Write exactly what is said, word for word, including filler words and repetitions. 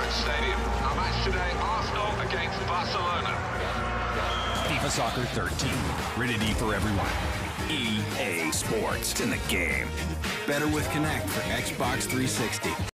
Emirates Stadium. Our match today, Arsenal against Barcelona. FIFA Soccer thirteen. Rated E for everyone. E A Sports. It's in the game. Better with Connect for Xbox three sixty.